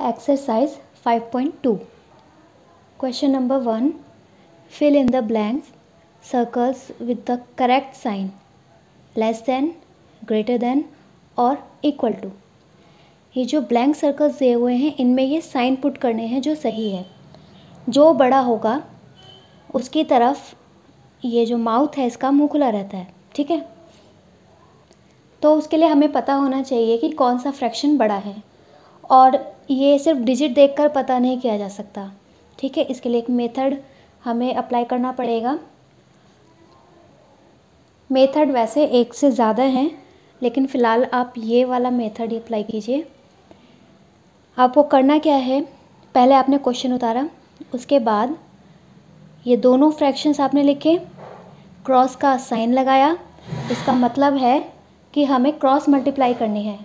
Exercise 5.2. Question number 1. Fill in the blanks, circles with the correct sign, less than, greater than और equal to. ये जो blank circles दिए हुए हैं इनमें ये साइन पुट करने हैं जो सही है. जो बड़ा होगा उसकी तरफ ये जो माउथ है इसका मुंह खुला रहता है. ठीक है, तो उसके लिए हमें पता होना चाहिए कि कौन सा फ्रैक्शन बड़ा है, और ये सिर्फ डिजिट देखकर पता नहीं किया जा सकता. ठीक है, इसके लिए एक मेथड हमें अप्लाई करना पड़ेगा. मेथड वैसे एक से ज़्यादा हैं, लेकिन फ़िलहाल आप ये वाला मेथड ही अप्लाई कीजिए. आपको करना क्या है, पहले आपने क्वेश्चन उतारा, उसके बाद ये दोनों फ्रैक्शंस आपने लिखे, क्रॉस का साइन लगाया. इसका मतलब है कि हमें क्रॉस मल्टीप्लाई करनी है.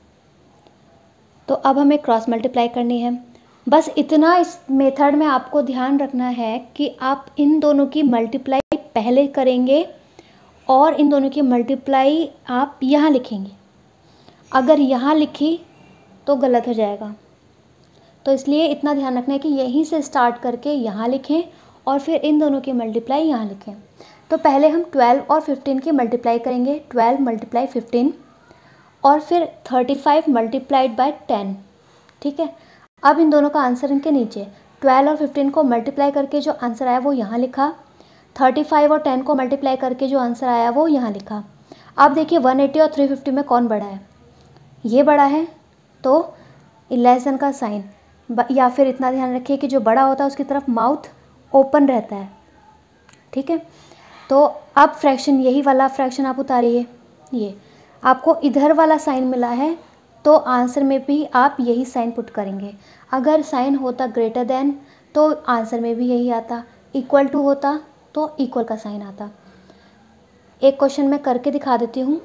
तो अब हमें क्रॉस मल्टीप्लाई करनी है. बस इतना इस मेथड में आपको ध्यान रखना है कि आप इन दोनों की मल्टीप्लाई पहले करेंगे और इन दोनों की मल्टीप्लाई आप यहाँ लिखेंगे. अगर यहाँ लिखी तो गलत हो जाएगा. तो इसलिए इतना ध्यान रखना है कि यहीं से स्टार्ट करके यहाँ लिखें और फिर इन दोनों की मल्टीप्लाई यहाँ लिखें. तो पहले हम 12 और 15 की मल्टीप्लाई करेंगे. 12 मल्टीप्लाई 15 और फिर 35 मल्टीप्लाइड बाय 10. ठीक है, अब इन दोनों का आंसर इनके नीचे 12 और 15 को मल्टीप्लाई करके जो आंसर आया वो यहाँ लिखा. 35 और 10 को मल्टीप्लाई करके जो आंसर आया वो यहाँ लिखा. अब देखिए 180 और 350 में कौन बड़ा है. ये बड़ा है, तो लेस देन का साइन, या फिर इतना ध्यान रखिए कि जो बड़ा होता है उसकी तरफ माउथ ओपन रहता है. ठीक है, तो अब फ्रैक्शन, यही वाला फ्रैक्शन आप उतारिए. ये आपको इधर वाला साइन मिला है तो आंसर में भी आप यही साइन पुट करेंगे. अगर साइन होता ग्रेटर देन तो आंसर में भी यही आता. इक्वल टू होता तो इक्वल का साइन आता. एक क्वेश्चन मैं करके दिखा देती हूँ.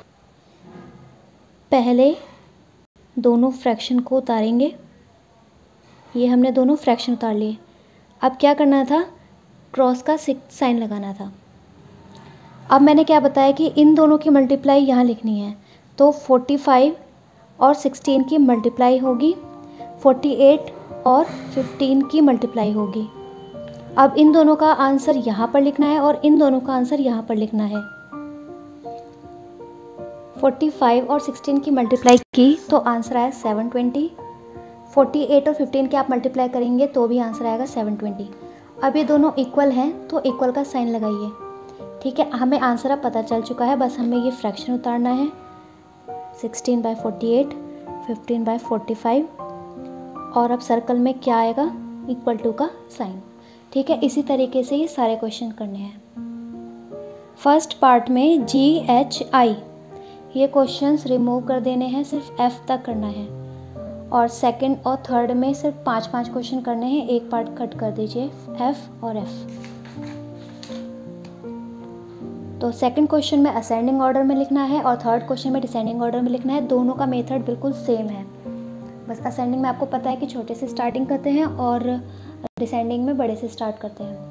पहले दोनों फ्रैक्शन को उतारेंगे. ये हमने दोनों फ्रैक्शन उतार लिए. अब क्या करना था, क्रॉस का साइन लगाना था. अब मैंने क्या बताया कि इन दोनों की मल्टीप्लाई यहाँ लिखनी है. तो 45 और 16 की मल्टीप्लाई होगी, 48 और 15 की मल्टीप्लाई होगी. अब इन दोनों का आंसर यहाँ पर लिखना है और इन दोनों का आंसर यहाँ पर लिखना है. 45 और 16 की मल्टीप्लाई की तो आंसर आया 720. 48 और 15 के आप मल्टीप्लाई करेंगे तो भी आंसर आएगा 720. अब ये दोनों इक्वल हैं तो इक्वल का साइन लगाइए. ठीक है, हमें आंसर अब पता चल चुका है, बस हमें ये फ्रैक्शन उतारना है. 16/48, 15/45 और अब सर्कल में क्या आएगा, इक्वल टू का साइन. ठीक है, इसी तरीके से ये सारे क्वेश्चन करने हैं. फर्स्ट पार्ट में GHI ये क्वेश्चंस रिमूव कर देने हैं, सिर्फ F तक करना है. और सेकंड और थर्ड में सिर्फ 5-5 क्वेश्चन करने हैं. एक पार्ट कट कर दीजिए, F और F. तो सेकंड क्वेश्चन में असेंडिंग ऑर्डर में लिखना है और थर्ड क्वेश्चन में डिसेंडिंग ऑर्डर में लिखना है. दोनों का मेथड बिल्कुल सेम है, बस असेंडिंग में आपको पता है कि छोटे से स्टार्टिंग करते हैं और डिसेंडिंग में बड़े से स्टार्ट करते हैं.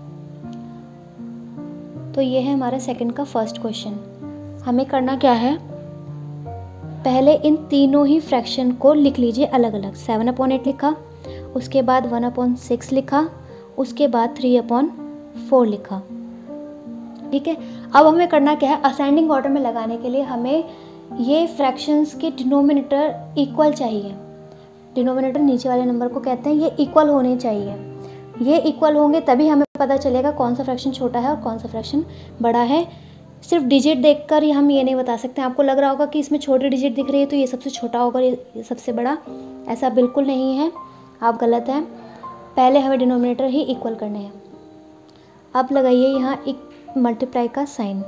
तो ये है हमारा सेकंड का फर्स्ट क्वेश्चन. हमें करना क्या है, पहले इन तीनों ही फ्रैक्शन को लिख लीजिए अलग अलग. 7/8 लिखा, उसके बाद 1/6 लिखा, उसके बाद 3/4 लिखा. ठीक है, अब हमें करना क्या है, असेंडिंग ऑर्डर में लगाने के लिए हमें ये फ्रैक्शंस के डिनोमिनेटर इक्वल चाहिए. डिनोमिनेटर नीचे वाले नंबर को कहते हैं, ये इक्वल होने चाहिए. ये इक्वल होंगे तभी हमें पता चलेगा कौन सा फ्रैक्शन छोटा है और कौन सा फ्रैक्शन बड़ा है. सिर्फ डिजिट देखकर ही हम ये नहीं बता सकते. आपको लग रहा होगा कि इसमें छोटी डिजिट दिख रही है तो ये सबसे छोटा होगा, ये सबसे बड़ा. ऐसा बिल्कुल नहीं है, आप गलत हैं. पहले हमें डिनोमिनेटर ही इक्वल करने हैं. अब लगाइए यहाँ एक मल्टीप्लाई का साइन.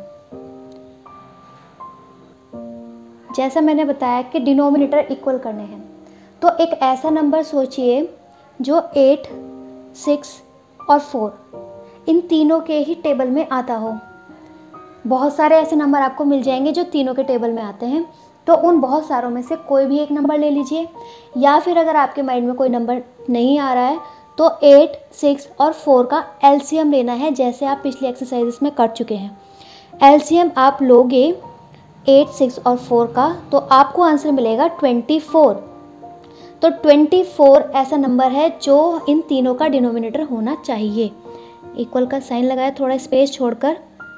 जैसा मैंने बताया कि डिनोमिनेटर इक्वल करने हैं, तो एक ऐसा नंबर सोचिए जो 8, 6 और 4 इन तीनों के ही टेबल में आता हो. बहुत सारे ऐसे नंबर आपको मिल जाएंगे जो तीनों के टेबल में आते हैं. तो उन बहुत सारों में से कोई भी एक नंबर ले लीजिए, या फिर अगर आपके माइंड में कोई नंबर नहीं आ रहा है तो 8, 6 और 4 का एलसीएम लेना है, जैसे आप पिछली एक्सरसाइजेस में कर चुके हैं. एलसीएम आप लोगे 8, 6 और 4 का तो आपको आंसर मिलेगा 24. तो 24 ऐसा नंबर है जो इन तीनों का डिनोमिनेटर होना चाहिए। इक्वल का साइन लगाया, थोड़ा स्पेस छोड़कर।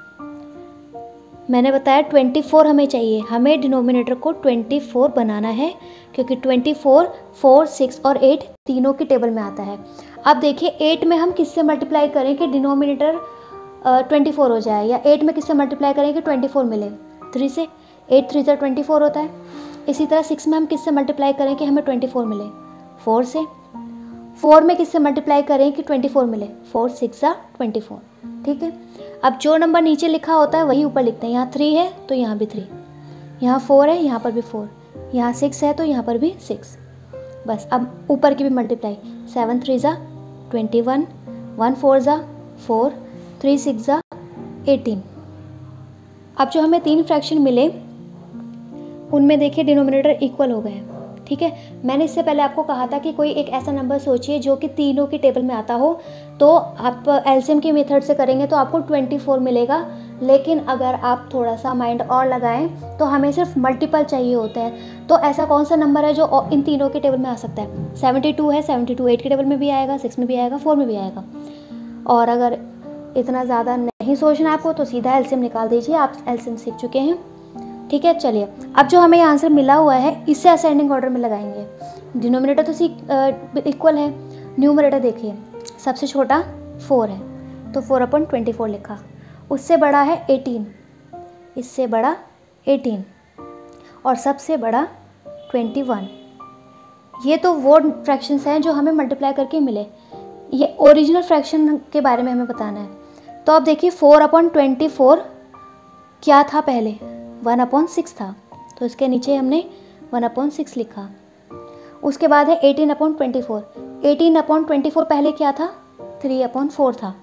मैंने बताया 24 हमें चाहिए, हमें डिनोमिनेटर को 24 बनाना है, क्योंकि 24 4 6 और 8 तीनों की टेबल में आता है। अब देखिए 8 में हम किससे मल्टीप्लाई करें कि डिनोमिनेटर 24 हो जाए, या 8 में किससे मल्टीप्लाई करें कि 24 मिले? 3 से। 8 3 से 24 होता है। इसी तरह 6 में हम किससे मल्टीप्लाई करें कि हमें 24 मिले? 4 से। 4 में किससे मल्टीप्लाई करें कि 24 मिले? 4 6 24। ठीक है। अब जो नंबर नीचे लिखा होता है वही ऊपर लिखते हैं। यहाँ 3 है तो यहाँ भी 3, यहाँ 4 है यहाँ पर भी 4, यहाँ 6 है तो यहाँ पर भी 6। बस अब ऊपर की भी मल्टीप्लाई। 7 3 21, 1 4 4, 3 6 18। अब जो हमें 3 फ्रैक्शन मिले उनमें देखिए डिनोमिनेटर इक्वल हो गए। ठीक है। मैंने इससे पहले आपको कहा था कि कोई एक ऐसा नंबर सोचिए जो कि तीनों की टेबल में आता हो, तो आप एलसीएम की मेथड से करेंगे तो आपको 24 मिलेगा। लेकिन अगर आप थोड़ा सा माइंड और लगाएं तो हमें सिर्फ मल्टीपल चाहिए होते हैं। तो ऐसा कौन सा नंबर है जो इन तीनों की टेबल में आ सकता है? 72 है। 72 8 की टेबल में भी आएगा, 6 में भी आएगा, 4 में भी आएगा। और अगर इतना ज़्यादा नहीं सोचना आपको तो सीधा एलसीएम निकाल दीजिए, आप एलसीएम सीख चुके हैं। ठीक है। चलिए अब जो हमें आंसर मिला हुआ है इसे असेंडिंग ऑर्डर में लगाएंगे। डिनोमिनेटर तो इक्वल है। न्यूमरेटर देखिए, सबसे छोटा 4 है तो 4/24 लिखा। उससे बड़ा है 18, इससे बड़ा 18, और सबसे बड़ा 21। ये तो वो फ्रैक्शंस हैं जो हमें मल्टीप्लाई करके मिले। ये ओरिजिनल फ्रैक्शन के बारे में हमें बताना है। तो अब देखिए 4/24 क्या था? पहले 1/6 था, तो इसके नीचे हमने 1/6 लिखा। उसके बाद है 18/24। 18/24 पहले क्या था? 3/4 था।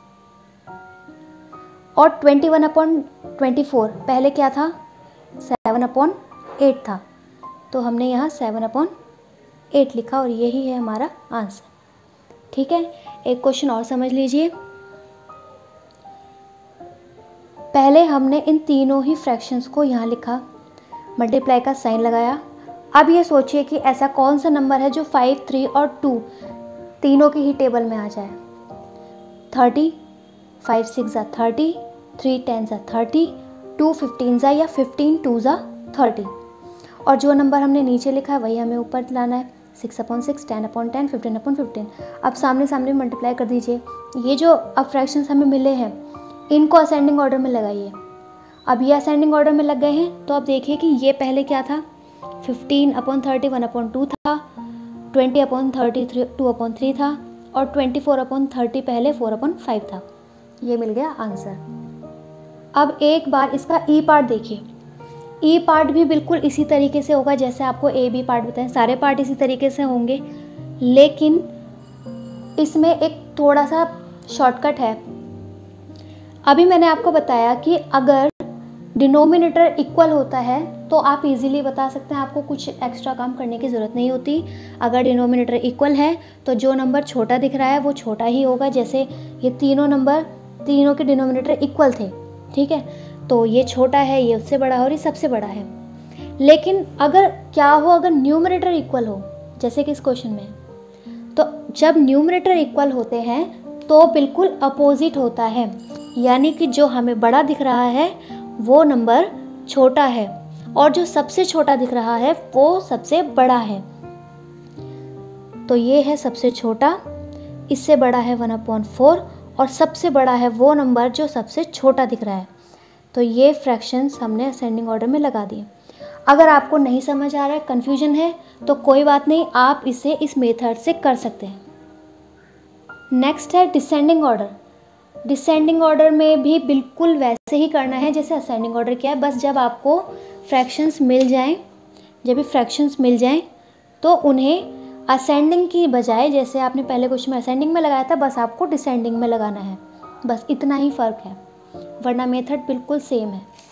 और 21/24 पहले क्या था? 7/8 था। तो हमने यहाँ 7/8 लिखा और यही है हमारा आंसर। ठीक है। एक क्वेश्चन और समझ लीजिए। पहले हमने इन तीनों ही फ्रैक्शंस को यहाँ लिखा, मल्टीप्लाई का साइन लगाया। अब ये सोचिए कि ऐसा कौन सा नंबर है जो 5 3 और 2 तीनों की ही टेबल में आ जाए? 30, 5 6 30, 3 10 30, 2 15 या 15 2 30। और जो नंबर हमने नीचे लिखा है वही हमें ऊपर लाना है। 6/6, 10/10, 15/15। अब सामने सामने मल्टीप्लाई कर दीजिए। ये जो अब फ्रैक्शंस हमें मिले हैं इनको असेंडिंग ऑर्डर में लगाइए। अब ये असेंडिंग ऑर्डर में लग गए हैं तो अब देखिए कि ये पहले क्या था? 15/30 1/2 था, 20/30 2/3 था, और 24/30 पहले 4/5 था। ये मिल गया आंसर। अब एक बार इसका ई पार्ट देखिए। ई पार्ट भी बिल्कुल इसी तरीके से होगा जैसे आपको ए बी पार्ट बताएं, सारे पार्ट इसी तरीके से होंगे, लेकिन इसमें एक थोड़ा सा शॉर्टकट है। अभी मैंने आपको बताया कि अगर डिनोमिनेटर इक्वल होता है तो आप इजीली बता सकते हैं, आपको कुछ एक्स्ट्रा काम करने की ज़रूरत नहीं होती। अगर डिनोमिनेटर इक्वल है तो जो नंबर छोटा दिख रहा है वो छोटा ही होगा। जैसे ये तीनों नंबर, तीनों के डिनोमिनेटर इक्वल थे, ठीक है, तो ये छोटा है, ये उससे बड़ा है और ये सबसे बड़ा है। लेकिन अगर क्या हो, अगर न्यूमरेटर इक्वल हो, जैसे कि इस क्वेश्चन में, तो जब न्यूमरेटर इक्वल होते हैं तो बिल्कुल अपोजिट होता है, यानी कि जो हमें बड़ा दिख रहा है वो नंबर छोटा है और जो सबसे छोटा दिख रहा है वो सबसे बड़ा है। तो ये है सबसे छोटा, इससे बड़ा है 1/4 और सबसे बड़ा है वो नंबर जो सबसे छोटा दिख रहा है। तो ये फ्रैक्शंस हमने असेंडिंग ऑर्डर में लगा दिए। अगर आपको नहीं समझ आ रहा है, कन्फ्यूजन है, तो कोई बात नहीं, आप इसे इस मेथड से कर सकते हैं। नेक्स्ट है डिसेंडिंग ऑर्डर। डिसेंडिंग ऑर्डर में भी बिल्कुल वैसे ही करना है जैसे असेंडिंग ऑर्डर किया है। बस जब आपको फ्रैक्शंस मिल जाएं, जब भी फ्रैक्शंस मिल जाएं तो उन्हें असेंडिंग की बजाय, जैसे आपने पहले क्वेश्चन में असेंडिंग में लगाया था, बस आपको डिसेंडिंग में लगाना है। बस इतना ही फ़र्क है, वरना मेथड बिल्कुल सेम है।